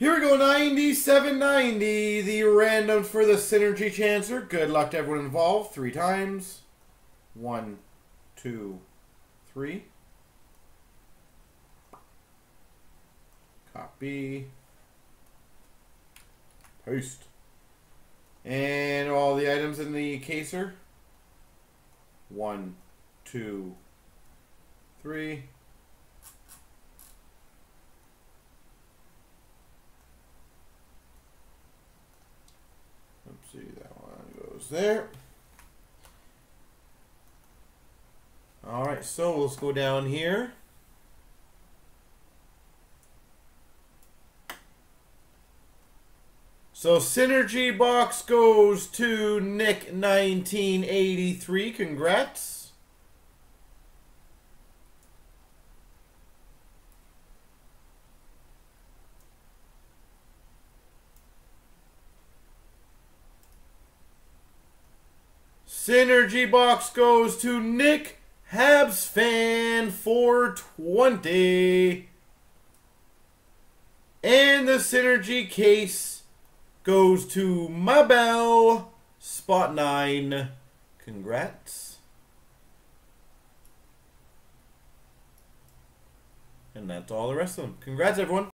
Here we go, 97.90, the randoms for the Synergy Chancer. Good luck to everyone involved. 3 times. 1, 2, 3. Copy. Paste. And all the items in the caser. 1, 2, 3. Let's see, that one goes there. Alright, so let's go down here. So Synergy box goes to Nick 1983. Congrats. Synergy box goes to Nick Habs Fan 420. And the Synergy case goes to Mabel Spot 9. Congrats. And that's all the rest of them. Congrats, everyone.